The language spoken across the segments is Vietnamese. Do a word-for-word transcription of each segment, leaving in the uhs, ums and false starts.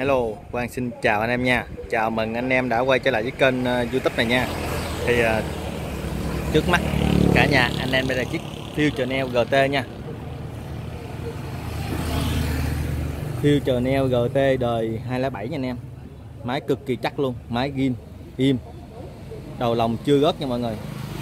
Hello, Quang xin chào anh em nha. Chào mừng anh em đã quay trở lại với kênh uh, YouTube này nha. Thì uh, trước mắt cả nhà anh em đây là chiếc Future Neo giê tê nha. Future Neo giê tê đời hai không không bảy nha anh em. Máy cực kỳ chắc luôn, máy zin im. Đầu lồng chưa gớt nha mọi người.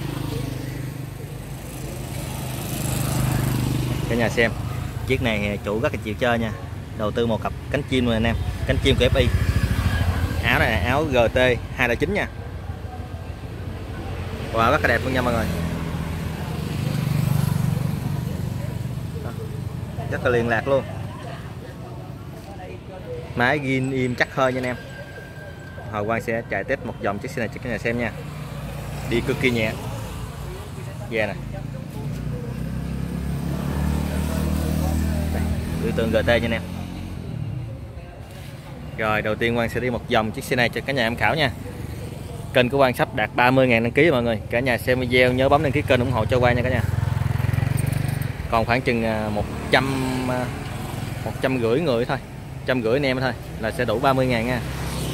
Cả nhà xem. Chiếc này chủ rất là chịu chơi nha. Đầu tư một cặp cánh chim rồi anh em, cánh chim của ép i. Áo này là áo giê tê hai không chín nha. Wow, rất là đẹp luôn nha mọi người. Đó, rất là liền lạc luôn. Máy zin im chắc hơi nha anh em. Hồi Quang sẽ chạy test một vòng chiếc xe này cho các nhà xem nha. Đi cực kỳ nhẹ. Về nè. Biểu tượng giê tê nha anh em. Rồi đầu tiên Quang sẽ đi một vòng chiếc xe này cho cả nhà em khảo nha. Kênh của Quang sắp đạt ba mươi ngàn đăng ký mọi người. Cả nhà xem video nhớ bấm đăng ký kênh ủng hộ cho Quang nha cả nhà. Còn khoảng chừng một trăm một trăm rưỡi người thôi, một trăm rưỡi anh em thôi là sẽ đủ ba mươi ngàn nha.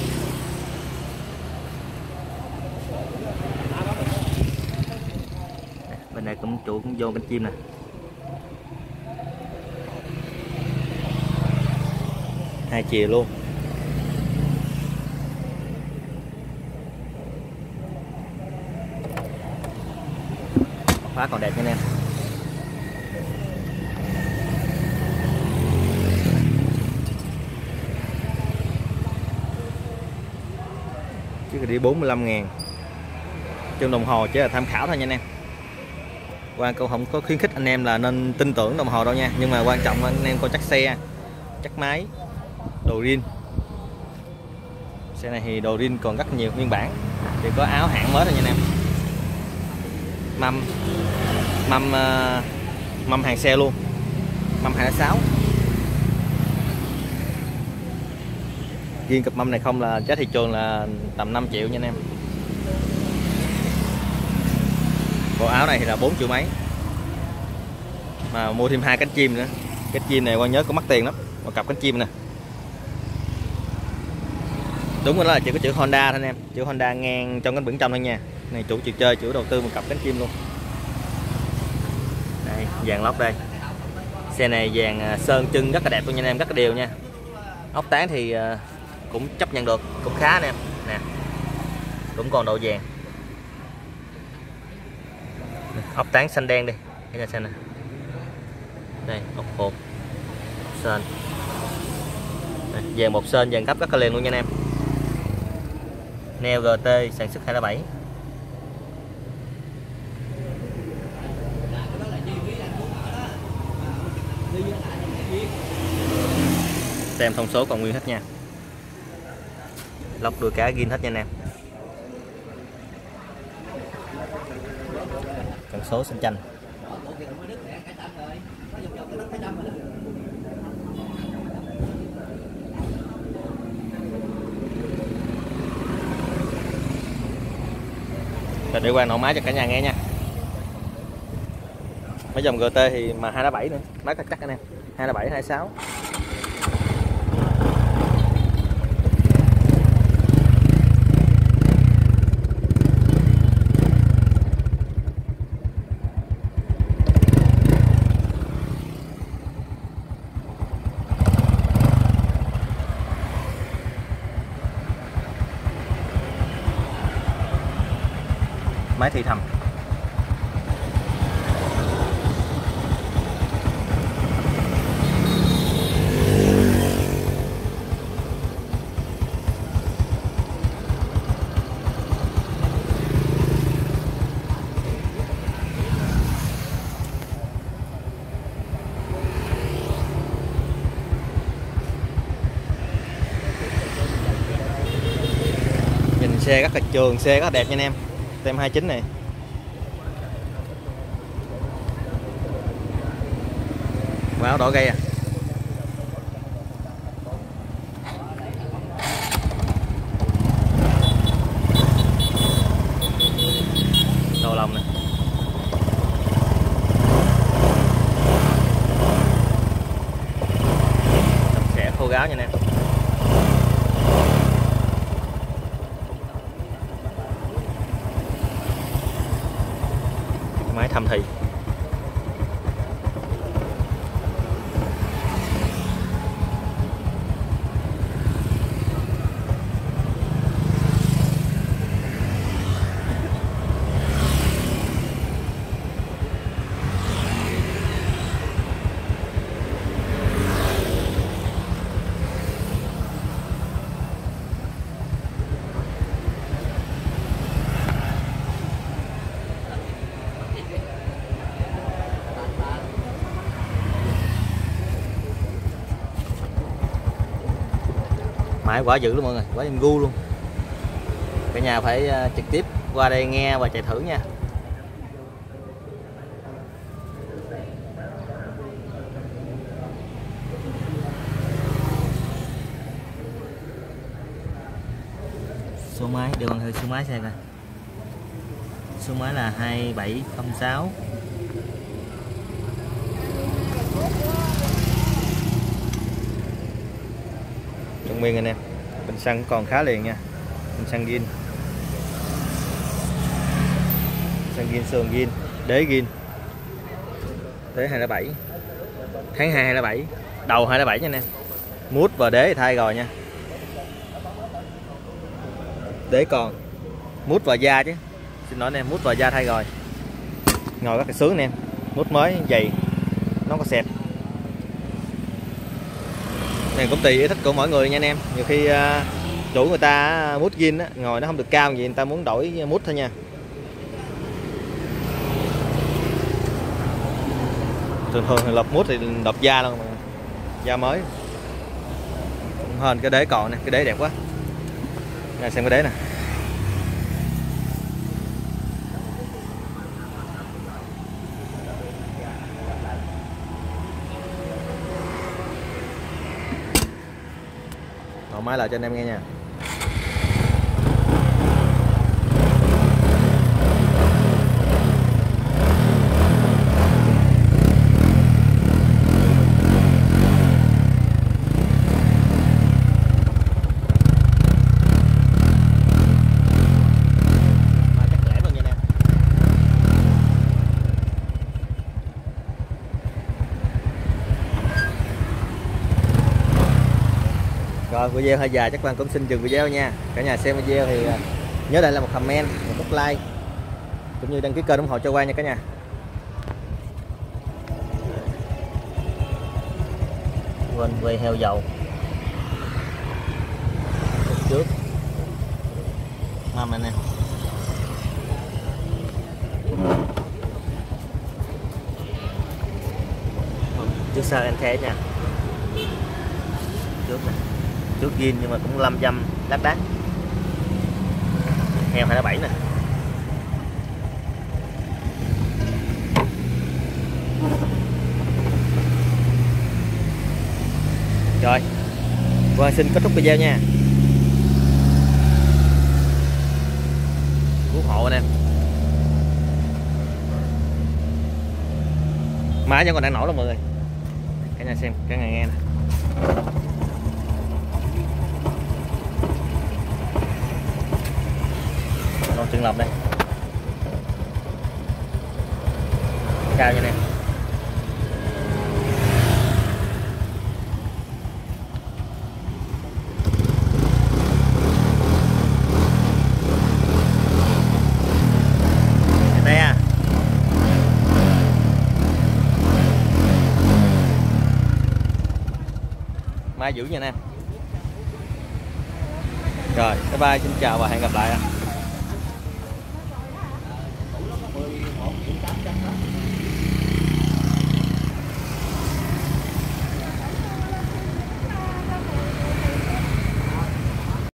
Bên này cũng chủ cũng vô cánh chim nè. Hai chiều luôn. Khóa còn đẹp nha anh em. Chiếc này đi bốn mươi lăm ngàn. Chân đồng hồ chỉ là tham khảo thôi nha anh em. Quang cũng không có khuyến khích anh em là nên tin tưởng đồng hồ đâu nha. Nhưng mà quan trọng anh em coi chắc xe, chắc máy, đồ zin. Xe này thì đồ zin còn rất nhiều phiên bản. Thì có áo hãng mới thôi nha anh em. Mâm Mâm uh, mâm hàng xe luôn. Mâm hai sáu. Riêng cặp mâm này không là giá thị trường là tầm năm triệu nha anh em. Bộ áo này thì là bốn triệu mấy. Mà mua thêm hai cánh chim nữa. Cánh chim này Quang nhớ có mắc tiền lắm. Một cặp cánh chim nè. Đúng rồi, đó là chỉ có chữ Honda thôi anh em. Chữ Honda ngang trong cánh biển trong thôi nha. Này chủ chịu chơi, chủ đầu tư một cặp cánh chim luôn. Đây, dàn lót đây. Xe này dàn sơn chân rất là đẹp luôn nha anh em, rất là đều nha. Ốc tán thì cũng chấp nhận được, cũng khá anh em. Nè. Cũng còn độ vàng. Ốc tán xanh đen đi. Đây là xanh nè. Đây, ốc hộp. Sên. Dàn một sên, dàn gấp rất là liền luôn nha anh em. Neo giê tê sản xuất hai không không bảy. Tem thông số còn nguyên hết nha. Lóc đuôi cá ghi hết nha anh em. Cần số xanh chanh. Rồi để Quang nổ máy cho cả nhà nghe nha. Mấy dòng giê tê thì mà hai không bảy nữa, máy thật chắc anh em. hai không bảy, hai sáu. Máy thì thầm. Nhìn xe rất là trường, xe rất là đẹp nha anh em. Tem hai chín này. Áo đỏ gây à. Đầu lồng nè. Sạch sẽ khô ráo nha anh em. thành thị. Máy quả dữ luôn mọi người, quá em gu luôn. Cả nhà phải uh, trực tiếp qua đây nghe và chạy thử nha. Số máy đều bằng hơi số máy xem coi. Số máy là hai bảy không sáu. Trong nguyên anh em, bình xăng còn khá liền nha. Bình xăng zin, xăng zin, sườn zin, đế zin, đế hai bảy, tháng hai hai bảy, đầu hai bảy nha anh em. Mút và đế thay rồi nha. Đế còn, mút và da chứ, xin lỗi anh em, mút và da thay rồi. Ngồi rất là sướng anh em, mút mới dày, nó có xẹt. Này cũng tùy ý thích của mỗi người nha anh em. Nhiều khi uh, chủ người ta mút zin á, ngồi nó không được cao gì, người ta muốn đổi mút thôi nha. Thường thường thì lọc mút thì đập da luôn, da mới. Cũng hơn cái đế còn nè, cái đế đẹp quá. Này xem cái đế nè. Mở máy lại cho anh em nghe nha. Rồi video hơi dài chắc Quang cũng xin dừng video nha. Cả nhà xem video thì nhớ đây là một comment, một nút like cũng như đăng ký kênh ủng hộ cho Quang nha cả nhà. Quên quay heo dầu trước mâm anh em. Trước sau em thế nha. Trước này, trước zin nhưng mà cũng năm trăm đắt đắt. Heo hai bảy nè. Rồi, Quang xin kết thúc video nha. Cứu hộ anh em. Máy vẫn còn đang nổi luôn mọi người. Cả nhà xem, cả nhà nghe nè. Con chân lọc đây. Cao như này. Đây à. Mai giữ nha anh em. Rồi, bye bye, xin chào và hẹn gặp lại ạ.